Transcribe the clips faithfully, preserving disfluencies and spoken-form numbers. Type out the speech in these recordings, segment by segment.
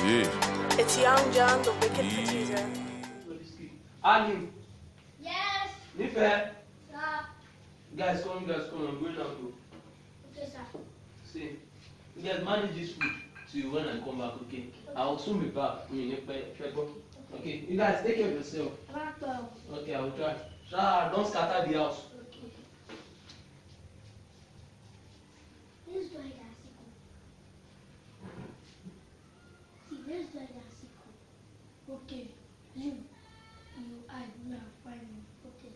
Yeah. It's Young John, the wicked producer. Ali. Yes. Nife. Sir. Guys, come, guys, come. I'm going out. Okay, sir. See, you guys manage this food till when I come back, okay? I'll soon be back. Okay, you guys take care of yourself. Okay, I will try. Sha, don't scatter the house. Okay. This is why that's See, this is why that's Okay. You, you, I, now, find me. Okay.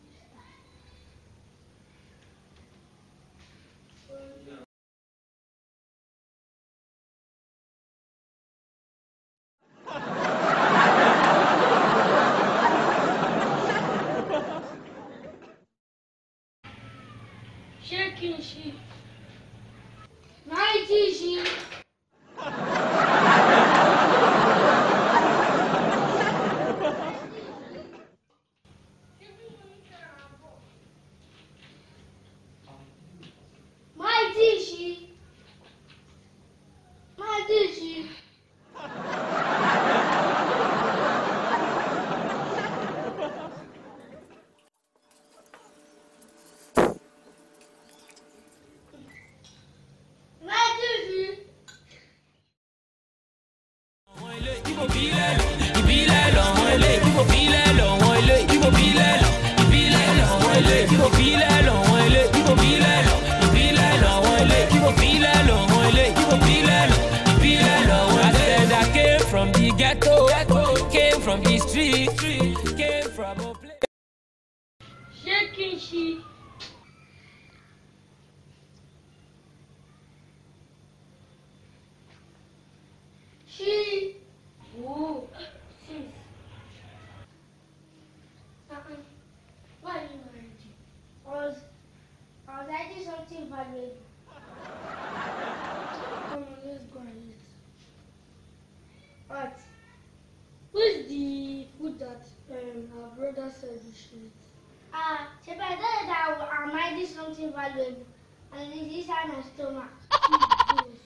Shaking she. Mighty she. Mighty she. Mighty she. From the ghetto, came from the street, came from a place. Shaking she. She. Oh, sis. Uh-uh. Why are you married? I was, I was writing something valuable. Come on, let's go and eat. What? Who's the food that um, our brother said we should eat? Ah, uh, Shepherd, I thought that I'm writing something valuable. And it's inside my stomach.